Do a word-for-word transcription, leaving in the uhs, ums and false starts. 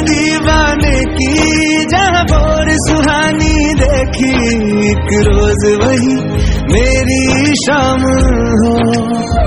दीवाने की, जहाँ भोर सुहानी देखी एक रोज वही मेरी शाम हो।